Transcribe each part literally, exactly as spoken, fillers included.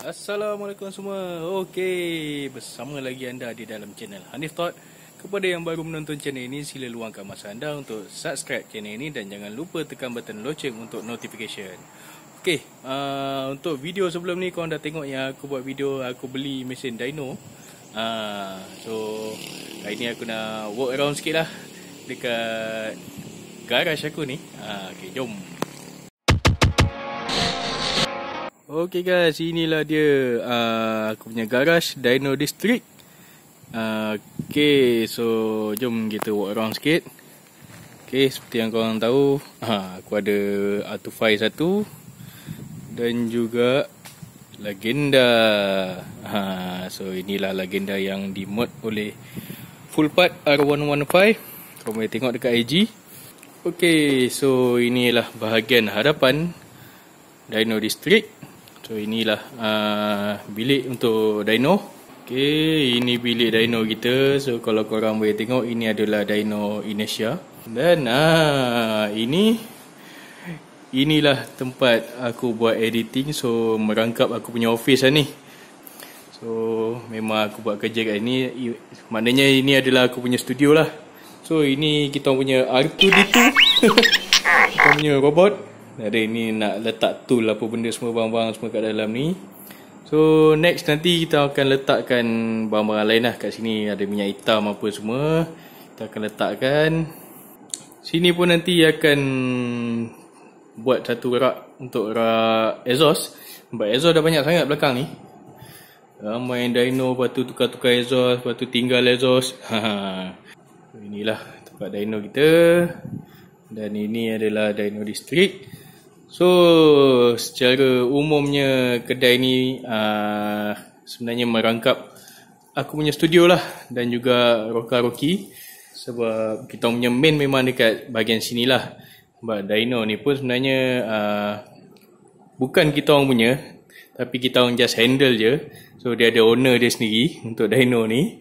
Assalamualaikum semua. Okey, bersama lagi anda di dalam channel Hanif Thought. Kepada yang baru menonton channel ini, sila luangkan masa anda untuk subscribe channel ini dan jangan lupa tekan button loceng untuk notification. Okey, uh, untuk video sebelum ni korang dah tengok yang aku buat video aku beli mesin dyno. Uh, so hari ni aku nak walk around sikit lah dekat garage aku ni. Uh, Okey, jom. Okay guys, inilah dia uh, aku punya garage Dyno District. uh, Okay, so jom kita walk around sikit. Okay, seperti yang korang tahu, uh, aku ada R two five satu dan juga Legenda. uh, So inilah Legenda yang dimod oleh full part R one fifteen. Korang boleh tengok dekat I G. Okay, so inilah bahagian hadapan Dyno District. So inilah uh, bilik untuk dyno. Okay, ini bilik dyno kita. So kalau korang boleh tengok, ini adalah dyno inertia. Dan uh, ini inilah tempat aku buat editing. So merangkap aku punya office lah ni. So memang aku buat kerja kat ni. Maknanya ini adalah aku punya studio lah. So ini kita punya R two D two. Kita punya robot. Ada ini nak letak tool apa benda semua, barang-barang semua kat dalam ni. So next nanti kita akan letakkan barang-barang lain lah kat sini. Ada minyak hitam apa semua kita akan letakkan. Sini pun nanti akan buat satu rak untuk rak exhaust. Sebab exhaust dah banyak sangat belakang ni. Ramai dyno, lepas tu tukar-tukar exhaust, lepas tu tinggal exhaust. Inilah tempat dyno kita. Dan ini adalah Dyno District. So secara umumnya kedai ni uh, sebenarnya merangkap aku punya studio lah. Dan juga Roka-Roki. Sebab kita punya main memang dekat bahagian sini lah. Sebab dyno ni pun sebenarnya uh, bukan kita orang punya, tapi kita orang just handle je. So dia ada owner dia sendiri untuk dyno ni.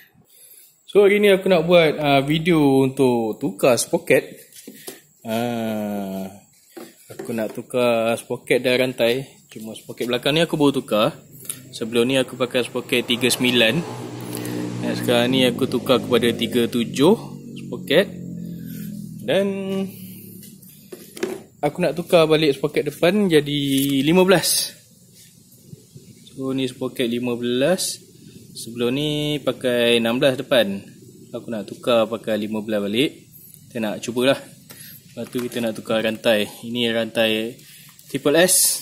So hari ni aku nak buat uh, video untuk tukar sprocket. Uh, aku nak tukar sprocket dan rantai. Cuma sprocket belakang ni aku baru tukar. Sebelum ni aku pakai sprocket tiga sembilan. Dan sekarang ni aku tukar kepada tiga tujuh sprocket. Dan aku nak tukar balik sprocket depan jadi lima belas. So ni sprocket lima belas. Sebelum ni pakai enam belas depan. Aku nak tukar pakai lima belas balik. Kita nak cubalah. Lepas tu kita nak tukar rantai. Ini rantai Triple S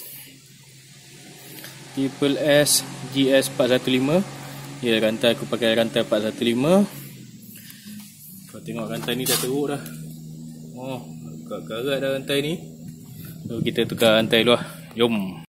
Triple S G S empat satu lima. Ya, rantai aku pakai rantai empat satu lima. Kau tengok rantai ni dah teruk dah. Oh, agak karat dah rantai ni. So kita tukar rantai dulu lah. Jom.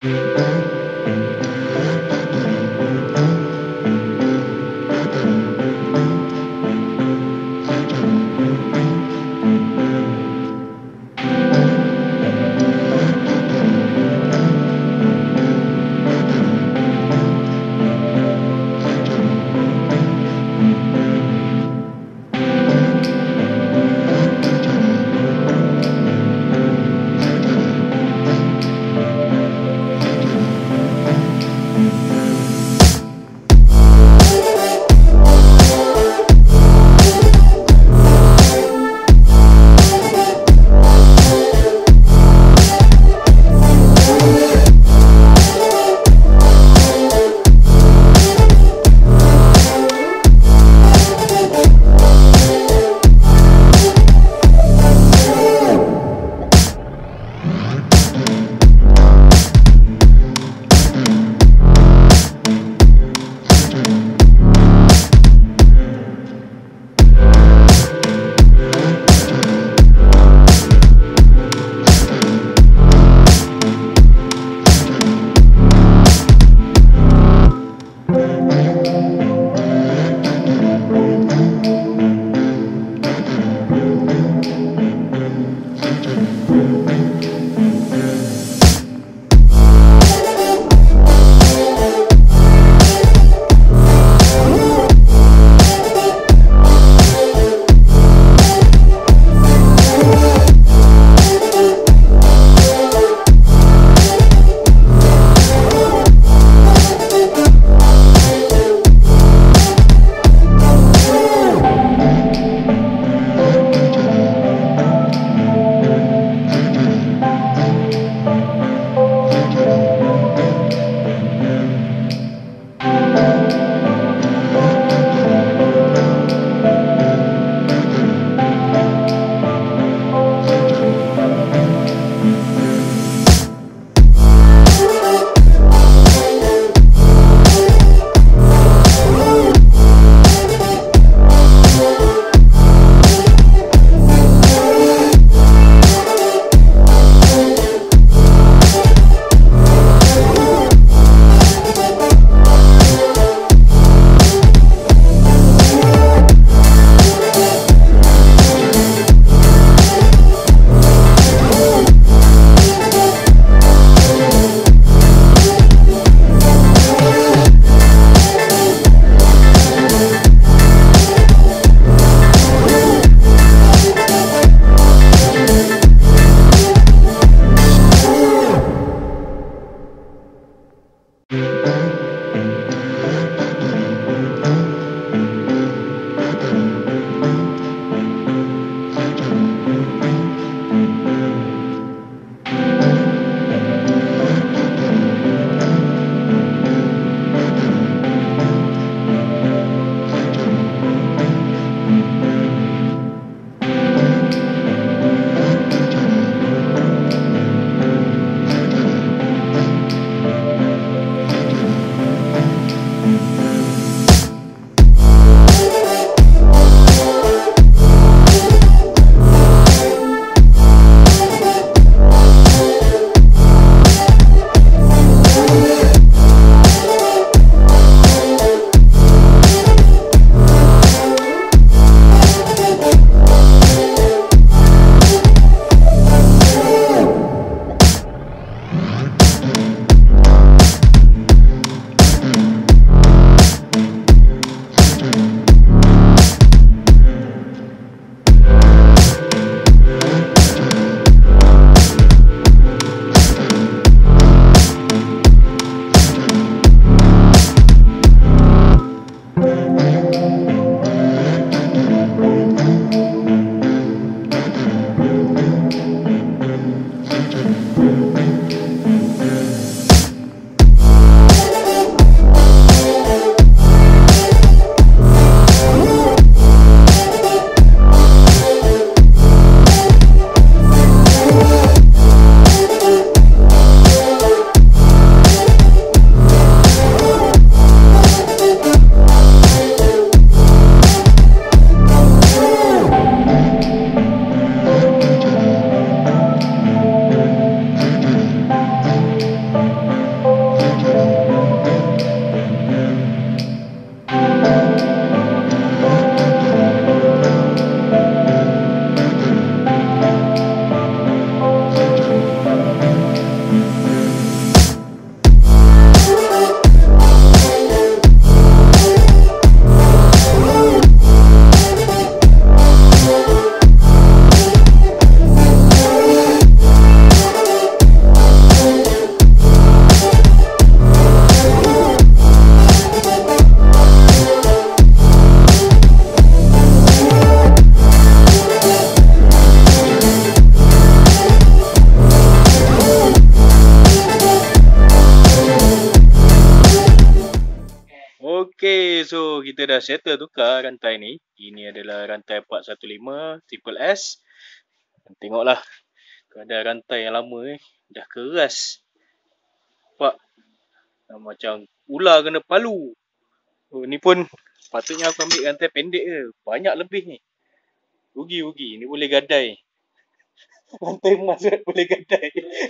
Okay, so kita dah settle tukar rantai ni. Ini adalah rantai empat satu lima Triple S. Tengoklah keadaan rantai yang lama ni dah keras. Nampak? Macam ular kena palu. Oh, ni pun patutnya aku ambil rantai pendek ke. Banyak lebih ni. Rugi-rugi. Ni boleh gadai. Rantai emas boleh gadai.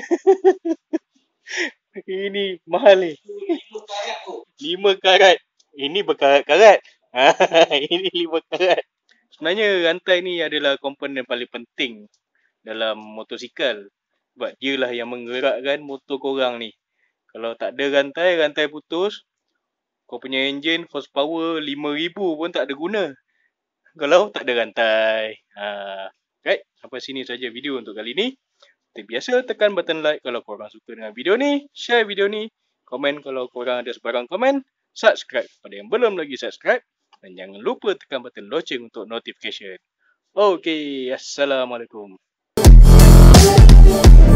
Ini mahal ni. lima karat. Ini berkarat-karat. Ini lima karat. Sebenarnya rantai ni adalah komponen paling penting dalam motosikal. Sebab dia lah yang menggerakkan motor korang ni. Kalau tak ada rantai, rantai putus, kau punya enjin horsepower lima ribu pun tak ada guna. Kalau tak ada rantai. Ha. Right, sampai sini saja video untuk kali ni. Seperti biasa, tekan button like kalau korang suka dengan video ni. Share video ni. Komen kalau korang ada sebarang komen. Subscribe pada yang belum lagi subscribe. Dan jangan lupa tekan button loceng untuk notification. Okay, Assalamualaikum.